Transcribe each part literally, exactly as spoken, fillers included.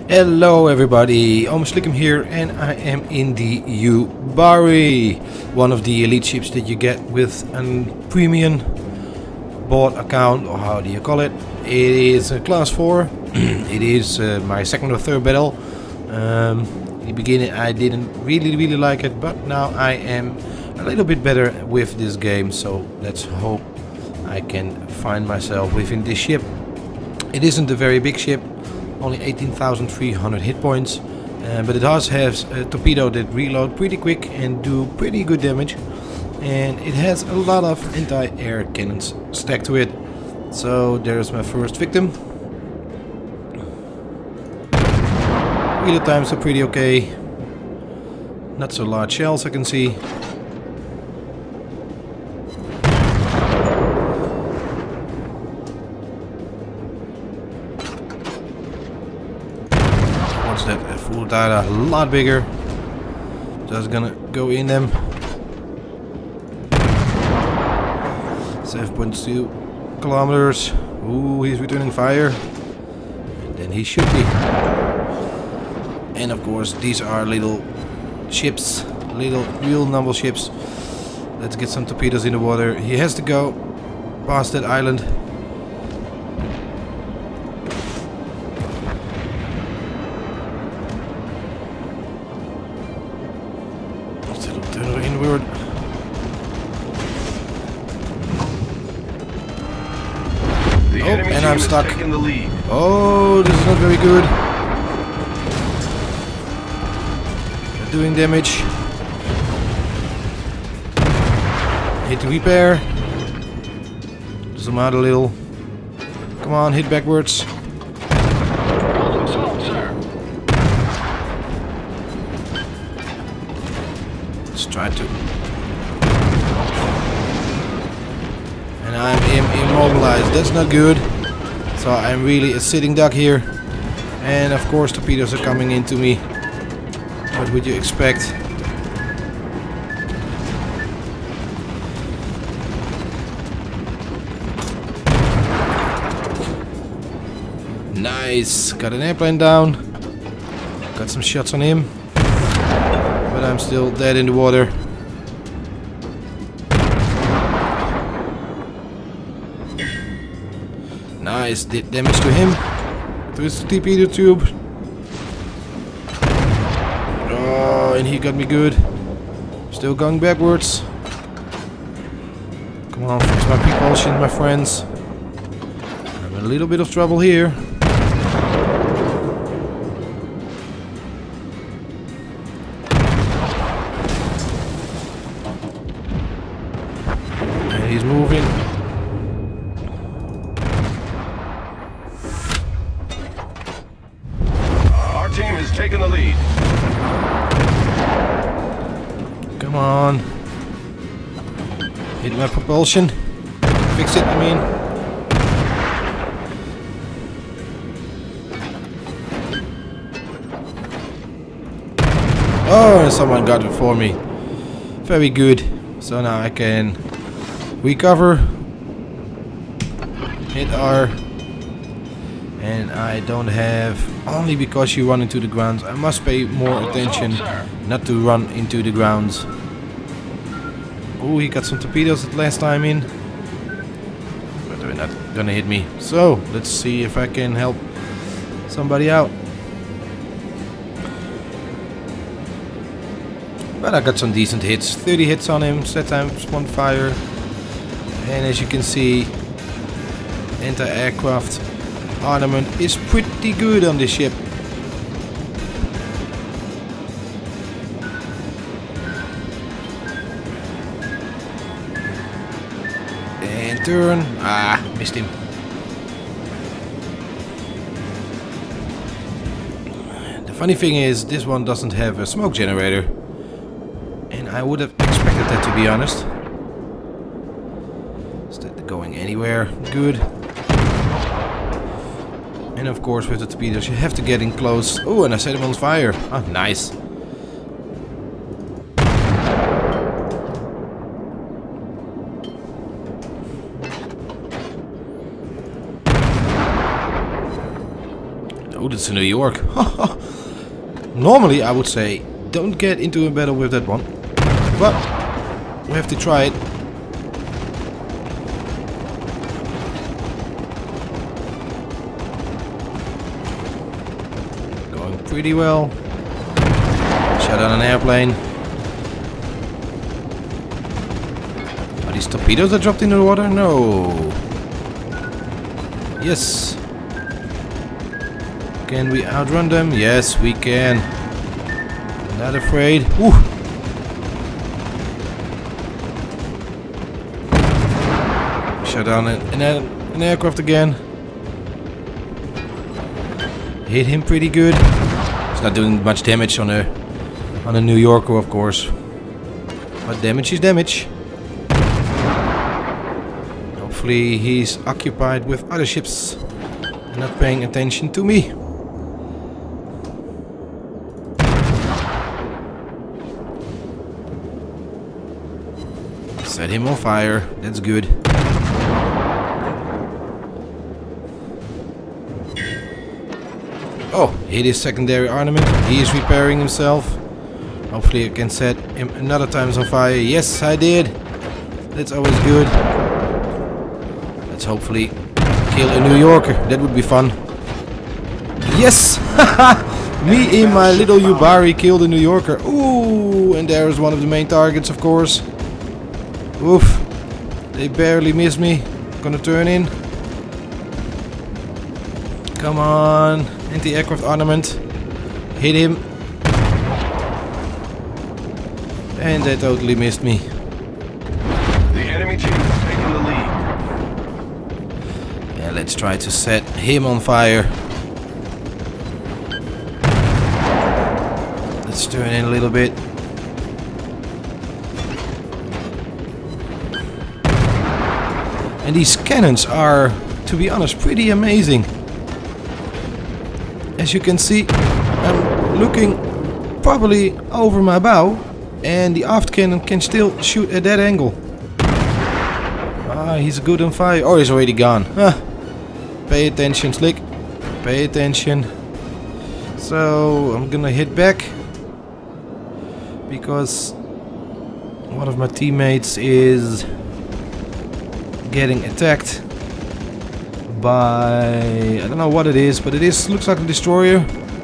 Hello everybody, Omslickum here, and I am in the Yubari, one of the elite ships that you get with a premium board account, or how do you call it. It is a class four. It is uh, my second or third battle. Um, in the beginning I didn't really really like it, but now I am a little bit better with this game, so let's hope I can find myself within this ship. It isn't a very big ship, only eighteen thousand three hundred hit points, uh, but it does have a torpedo that reload pretty quick and do pretty good damage, and it has a lot of anti-air cannons stacked to it. So there's my first victim. Reload times are pretty okay, not so large shells I can see. That a full data a lot bigger. Just gonna go in them. seven point two kilometers. Ooh, he's returning fire. And then he should be. And of course, these are little ships, little real number ships. Let's get some torpedoes in the water. He has to go past that island. Inward. Oh, and I'm stuck. The lead. Oh, this is not very good. They're doing damage. Hit to repair. Zoom out a little. Come on, hit backwards. Try to, and I'm im immobilized. That's not good. So I'm really a sitting duck here, and of course torpedoes are coming into me. What would you expect? Nice, got an airplane down. Got some shots on him. But I'm still dead in the water. Nice, did damage to him. To his torpedo tube. Oh, and he got me good. Still going backwards. Come on, fix my propulsion, my friends. I'm in a little bit of trouble here. He's moving. Our team is taking the lead. Come on. Hit my propulsion. Fix it, I mean. Oh, and someone got it for me. Very good. So now I can recover, hit R, and I don't have, only because you run into the grounds, I must pay more attention not to run into the grounds. Oh, he got some torpedoes at last time in, but they're not gonna hit me. So let's see if I can help somebody out. But I got some decent hits, thirty hits on him, set times one fire. And as you can see, anti-aircraft armament is pretty good on this ship. And turn. Ah, missed him. The funny thing is, this one doesn't have a smoke generator. And I would have expected that, to be honest. Going anywhere good, and of course with the torpedoes you have to get in close. Oh, and I set him on fire. Ah, nice. Oh, that's a New York. Normally, I would say, don't get into a battle with that one. But we have to try it. Going pretty well. Shot down an airplane. Are these torpedoes that dropped into the water? No. Yes. Can we outrun them? Yes, we can. Not afraid. Woo. Shut down an, an, an aircraft again. Hit him pretty good. It's not doing much damage on a on a New Yorker, of course. But damage is damage. Hopefully he's occupied with other ships and not paying attention to me. Set him on fire. That's good. Oh, hit his secondary armament. He is repairing himself. Hopefully I can set him another time on fire. Yes, I did. That's always good. Let's hopefully kill a New Yorker. That would be fun. Yes! Me in my little Yubari killed a New Yorker. Ooh, and there is one of the main targets, of course. Oof. They barely missed me. Gonna turn in. Come on. Anti-aircraft armament. Hit him. And they totally missed me. The enemy team is taking the lead. Yeah, let's try to set him on fire. Let's turn in a little bit. And these cannons are, to be honest, pretty amazing. As you can see, I'm looking probably over my bow, and the aft cannon can still shoot at that angle. Ah, he's good on fire. Oh, he's already gone. Ah, pay attention, Slick. Pay attention. So, I'm gonna hit back. Because one of my teammates is getting attacked by, I don't know what it is, but it is looks like a destroyer.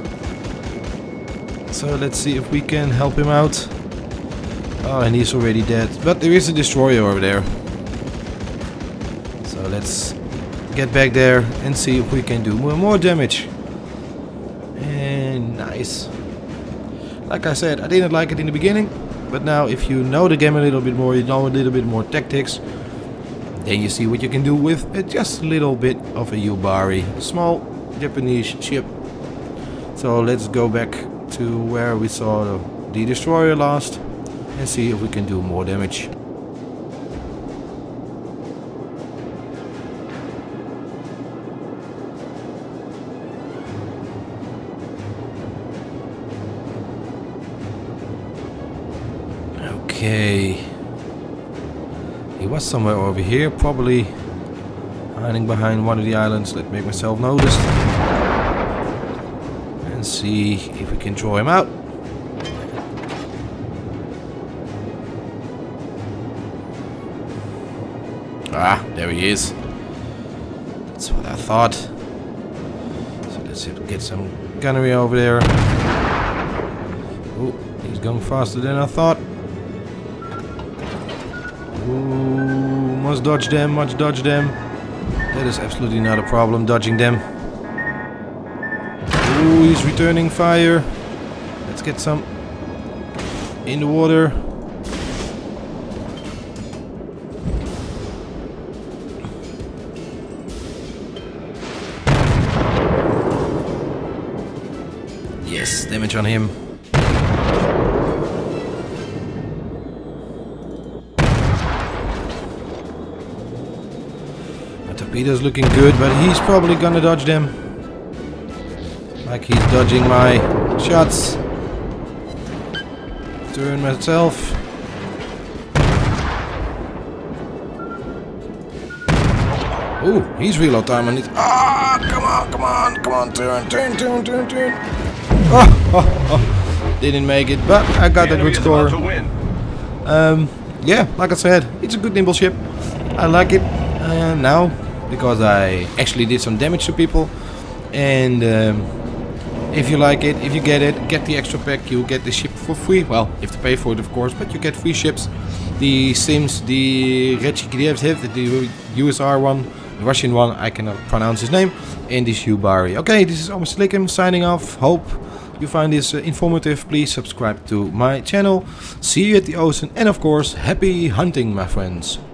So let's see if we can help him out. Oh, and he's already dead, but there is a destroyer over there. So let's get back there and see if we can do more, more damage. And nice. Like I said, I didn't like it in the beginning, but now if you know the game a little bit more, you know a little bit more tactics, then you see what you can do with uh, just a little bit of a Yubari, a small Japanese ship. So let's go back to where we saw the, the destroyer last and see if we can do more damage. Okay. He was somewhere over here, probably hiding behind one of the islands. Let's make myself noticed and see if we can draw him out. Ah, there he is. That's what I thought. So let's get some gunnery over there. Oh, he's going faster than I thought. Ooh, must dodge them, must dodge them. That is absolutely not a problem, dodging them. Ooh, he's returning fire. Let's get some in the water. Yes, damage on him. Torpedo's looking good, but he's probably gonna dodge them. Like he's dodging my shots. Turn myself. Ooh, he's reload time on it. Ah, come on, come on, come on, turn, turn, turn, turn, turn. Oh, oh, oh. Didn't make it, but I got a good score. Um, yeah, like I said, it's a good nimble ship. I like it uh, now because I actually did some damage to people. And um, if you like it, if you get it, get the extra pack, you get the ship for free. Well, you have to pay for it, of course, but you get free ships. The Sims, the Rechikdiev, the U S R one, the Russian one, I cannot pronounce his name, and this Yubari. Okay, this is Omyslikim signing off. Hope you find this uh, informative. Please subscribe to my channel. See you at the ocean, and of course, happy hunting, my friends.